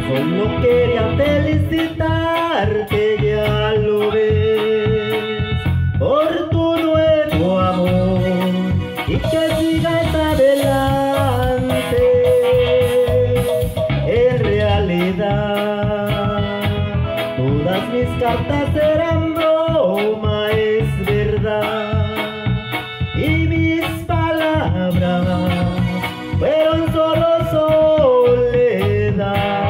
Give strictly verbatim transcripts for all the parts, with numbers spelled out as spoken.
Solo quería felicitarte, ya lo ves, por tu nuevo amor y que sigas adelante. En realidad, todas mis cartas eran broma, es verdad, y mis palabras fueron solo soledad.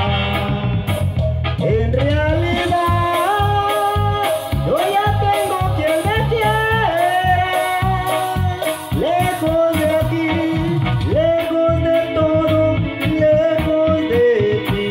En realidad, yo ya tengo quien me quiera, lejos de aquí, lejos de todo, lejos de ti.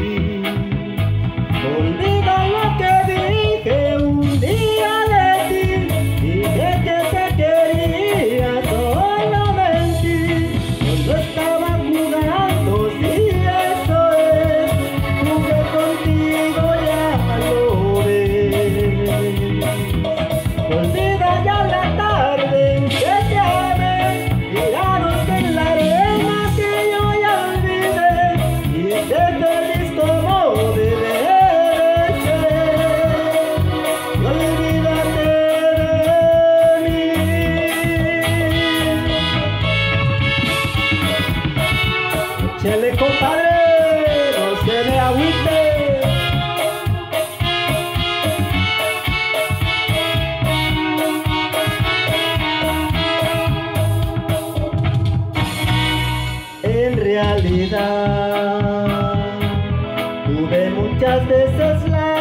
Olvida lo que dije un día de ti, dije que te quería, solo mentí, cuando estaba jugando, sí, eso es, jugué contigo, ya lo ves. Olvida ya la tarde en que te amé, tirados en la arena que yo ya olvidé, y te feliz como debe ser, y olvídate de mí. Échale, compadre, no se me agüite. En realidad, tuve muchas veces la